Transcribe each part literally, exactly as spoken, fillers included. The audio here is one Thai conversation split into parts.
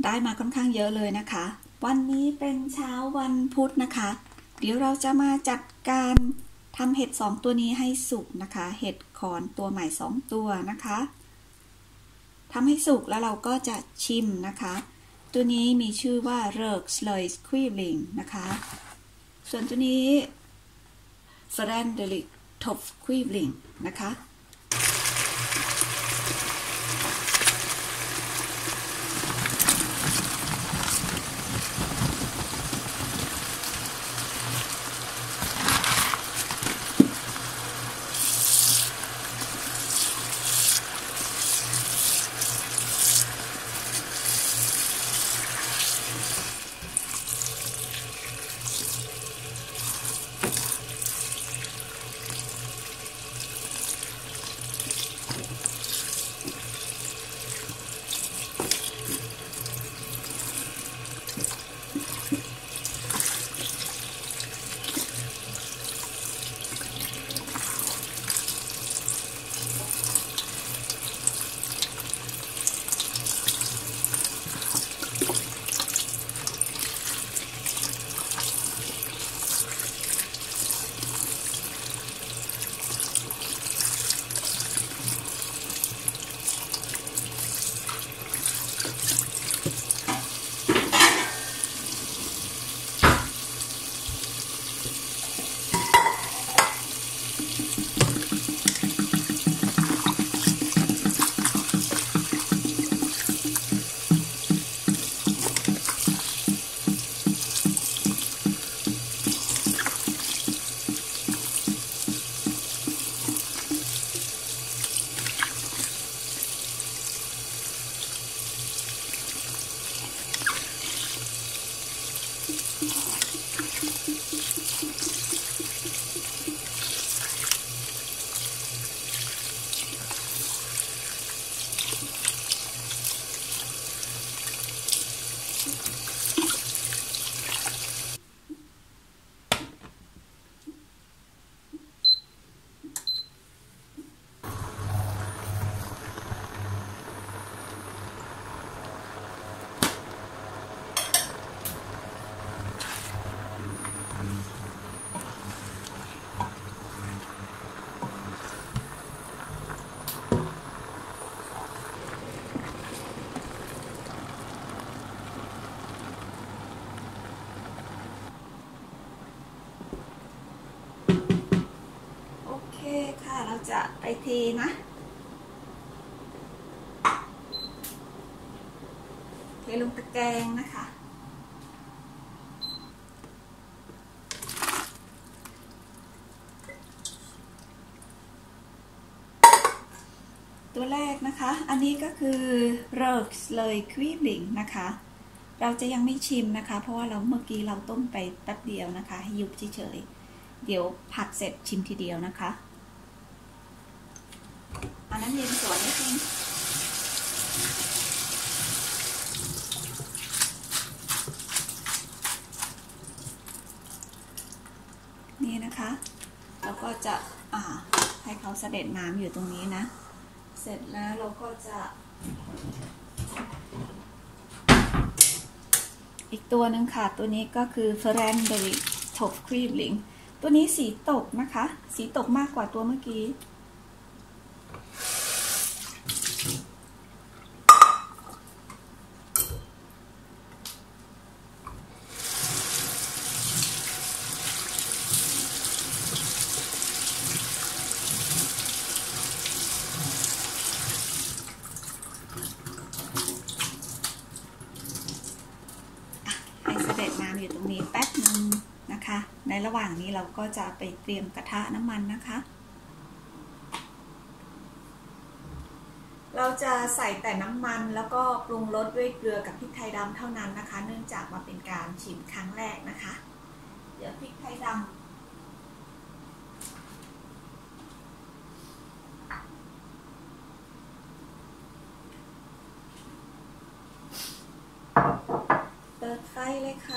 ได้มาค่อนข้างเยอะเลยนะคะวันนี้เป็นเช้าวันพุธนะคะเดี๋ยวเราจะมาจัดการทำเห็ดสองตัวนี้ให้สุกนะคะเห็ดขอนตัวใหม่สองตัวนะคะทำให้สุกแล้วเราก็จะชิมนะคะตัวนี้มีชื่อว่าเริกสเลย์ควีลิงนะคะส่วนตัวนี้เฟรนเดลิกทอฟควีลิงนะคะค่ะเราจะไปเทนะเทลงตะแกรงนะคะตัวแรกนะคะอันนี้ก็คือเริกเลยควีลิงนะคะเราจะยังไม่ชิมนะคะเพราะว่าเราเมื่อกี้เราต้มไปแป๊บเดียวนะคะให้ยุบเฉยๆเดี๋ยวผัดเสร็จชิมทีเดียวนะคะอันนั้นเย็นสวนนิดนึงนี่นะคะเราก็จะอ่าให้เขาเสด็จน้ำอยู่ตรงนี้นะเสร็จแล้วเราก็จะอีกตัวหนึ่งค่ะตัวนี้ก็คือเฟรนเดริกทอฟครีมลิงตัวนี้สีตกนะคะสีตกมากกว่าตัวเมื่อกี้อยู่ตรงนี้แป๊บนึงนะคะในระหว่างนี้เราก็จะไปเตรียมกระทะน้ำมันนะคะเราจะใส่แต่น้ำมันแล้วก็ปรุงรสด้วยเกลือกับพริกไทยดำเท่านั้นนะคะเนื่องจากมาเป็นการชิมครั้งแรกนะคะเดี๋ยวพริกไทยดำเปิดไฟเลยค่ะ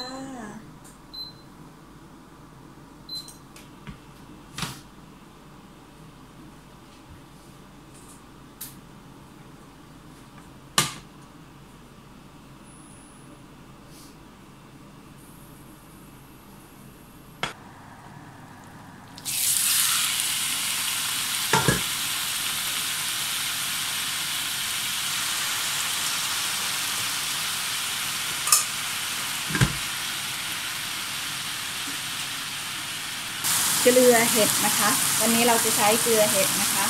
พเกลือเห็ดนะคะวันนี้เราจะใช้เกลือเห็ดนะคะ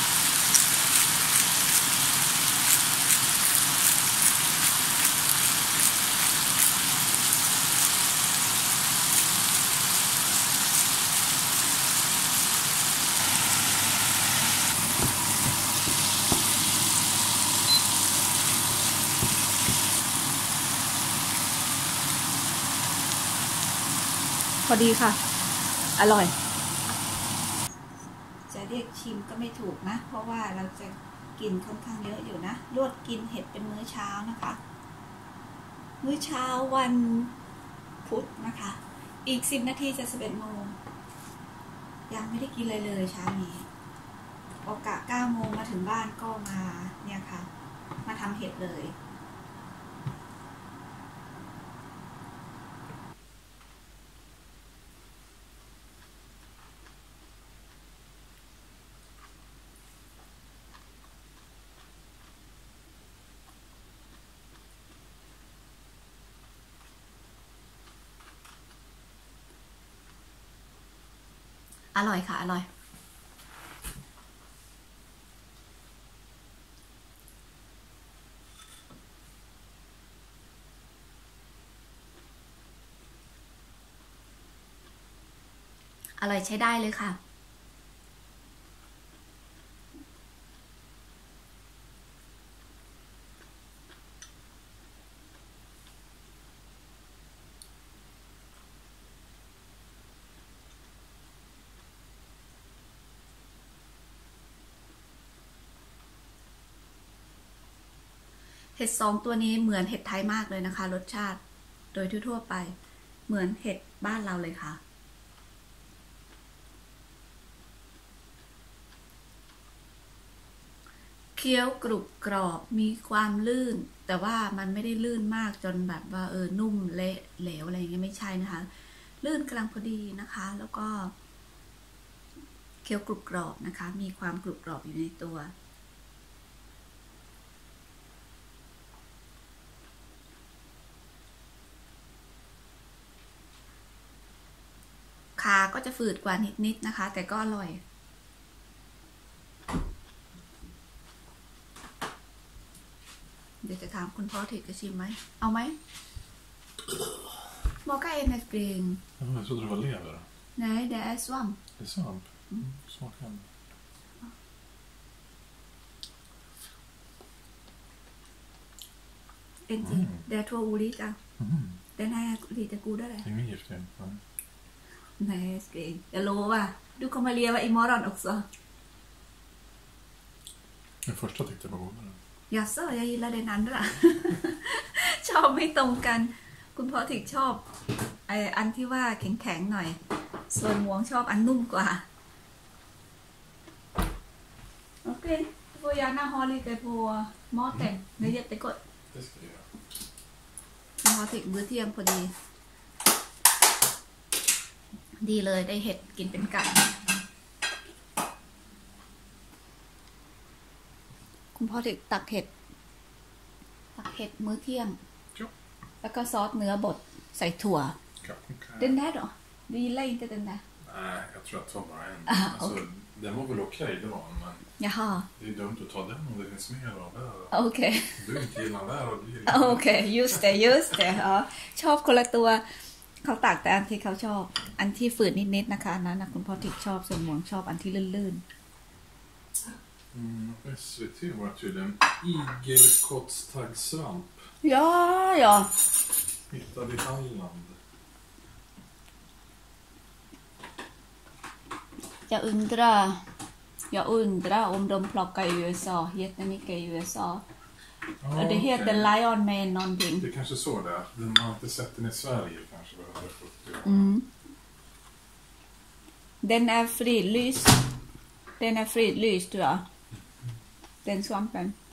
พอดีค่ะอร่อยจะเรียกชิมก็ไม่ถูกนะเพราะว่าเราจะกินค่อนข้างเยอะอยู่นะลวกกินเห็ดเป็นมื้อเช้านะคะมื้อเช้าวันพุธนะคะอีกสิบนาทีจะสิบเอ็ดโมงยังไม่ได้กินเลยเลยเช้านี้โอกาสเก้าโมงมาถึงบ้านก็มาเนี่ยค่ะมาทำเห็ดเลยอร่อยค่ะอร่อยอร่อยใช้ได้เลยค่ะเห็ดสองตัวนี้เหมือนเห็ดไทยมากเลยนะคะรสชาติโดยทั่วไปเหมือนเห็ดบ้านเราเลยค่ะเคี้ยวกรุบกรอบมีความลื่นแต่ว่ามันไม่ได้ลื่นมากจนแบบว่าเออนุ่มเละเหลวอะไรอย่างเงี้ยไม่ใช่นะคะลื่นกำลังพอดีนะคะแล้วก็เคี้ยวกรุบกรอบนะคะมีความกรุบกรอบอยู่ในตัวขาก็จะฝืดกว่านิดๆนะคะแต่ก็อร่อยเดี๋ยวจะถามคุณพ่อถิดจะชิมไหมเอาไหมSmaka är en kring. Ja, jag trodde det var lever. Nej, det är svamp. Det är svamp? Mm. Smakar den. En till. Mm. Det är två olika. Mm. Den här är lite godare. Det är ingen giftig. Nej. Nej, skring. Jag lovar. Du kommer leva imorgon också. Den första tyckte jag var godare. Jaså, jag gillar den andra. ชอบไม่ตรงกันคุณพ่อถิกชอบไออันที่ว่าแข็งๆหน่อยส่วนหมวงชอบอันนุ่มกว่าโอเคพวกยาหน้าฮอลลีแต่พวกหม้อแต่งเนื้อเย็ดแต่กดคุณพ่อถิกมื้อเที่ยงพอดีดีเลยได้เห็ดกินเป็นกับคุณพ่อถิกตักเห็ดตักเห็ดมื้อเที่ยงแล้วก็ซอสเนื้อบดใส่ถั่ว Den där då? Du gillar inte den där? Nej, jag tror jag tar bara en. Ah, alltså, okay. Den var väl okej, det var men Jaha. Det är dumt att ta den om det finns mer av det. Okej. Okay. Du inte gillar den där och du gillar Okej, okay, just det, just det. Ja. ชอบคนละตัวเขาตักแต่อันที่เขาชอบอันที่ฝืดนิดๆนะคะอันนั้นนะคุณพ่อถิกชอบส่วนหมวงชอบอันที่ลื่นๆ Mm, S V T var tydligen igelkottstaggsvamp. Ja, ja. Hittade i Halland. Jag undrar, jag undrar om de plockar i U S A, jättemycket i U S A. Ja, det heter okay. Lion Man någonting. Det är kanske så där. Man har inte sett den i Sverige kanske. Mm. Den är fridlyst. Den är fridlyst tror jag. Den svampen.